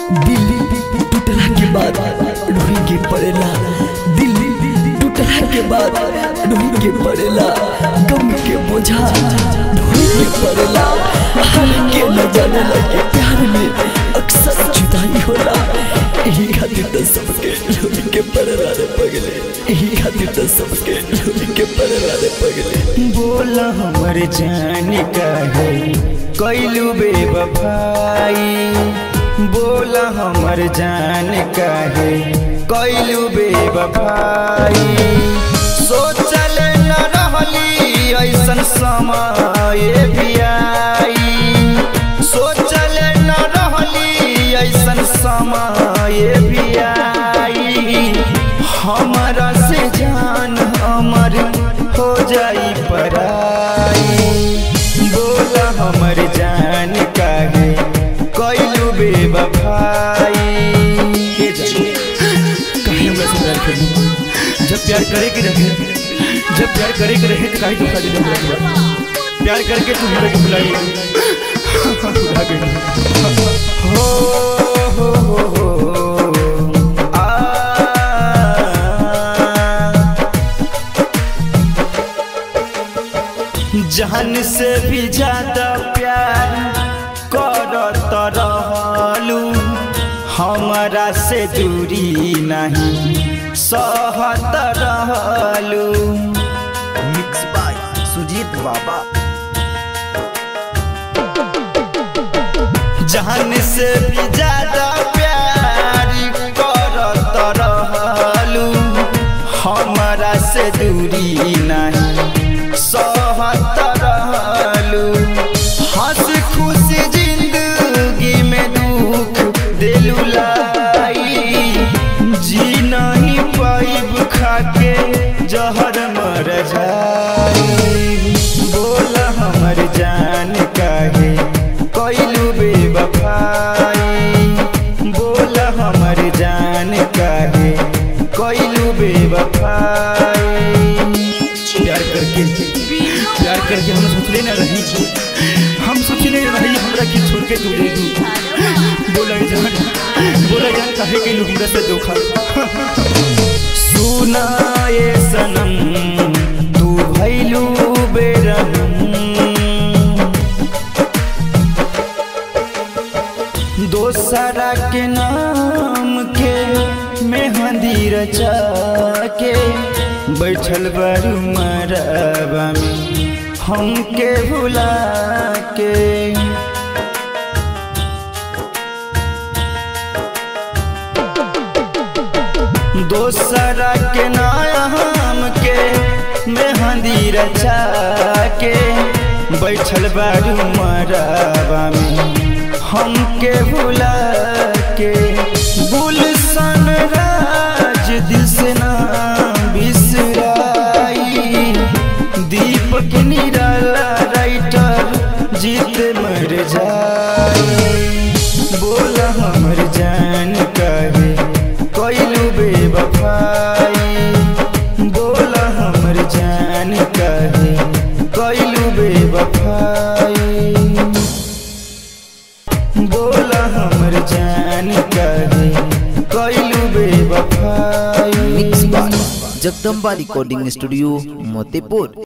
दिल टूटला के बाद रोई के पड़ेला, दिल टूटला के बाद रोई के पड़ेला, गम के बोझा ढोई के पड़ेला। हर के न जाने लगे प्यार में अक्सर जुदाई होला, यही खातिर तो सबके रोई के पड़ेला रे पगले, यही खातिर तो सबके रोई के पड़ेला रे पगले। बोला हमर जान काहे कैलू बेवफाई, बोला हमर जान काहे कैलू बेवफाई। सोचल न रहली ऐसन समय भी आई, सोचल न रहली ऐसन समय भी आई। हमरा से जान हमर हो जाई पराई, बोला हमर जान काहे कैलू बेवफाई। जब प्यार करे के रहे, जब प्यार करे के रहे तो काहे धोखा दिला हमरा? प्यार करके तू हमरा के भुलाई भुला गई। हो जान से भी ज्यादा प्यार करत रहलू, हमारा से दूरी नहीं सहत रहलू। मिक्स बाय सुजीत बाबा। जान से भी ज्यादा प्यार करत रहलू, हमारा से दूरी नहीं सहत रहलू। हंस खुशी जिंदगी में दुख दिलू लाई, जी नहीं पाइब खाके जहर मर जाई। बोला हमर जान काहे कैलू बेवफाई, बोला हमर जान काहे कैलू बेवफाई। प्यार करके हम सोचले न रही, हम सोचले न रही हमरा के छोड़ के तू दे दू। बोला जान काहे कैलू हमरा से धोखा। सुना ये सनम तू भइलू बेरहम, दोसरा के नाम के मेहंदी रचा के बैठल बारू मरबा में हमके भुला के। दोसरा के नाम के मेहंदी रचा के बैठल बारू मरबा में हमके भुला के। गुलशन राज दिल से ना बिसराई, दीपक निराला राइटर जीत मर जाई। बोला हमर जान काहे कैलू बेवफाई, बोला हमर जान काहे कैलू बेवफाई, बोला हमर जान काहे कैलू बेवफाई। Mix by Jagdamba recording studio Motipur.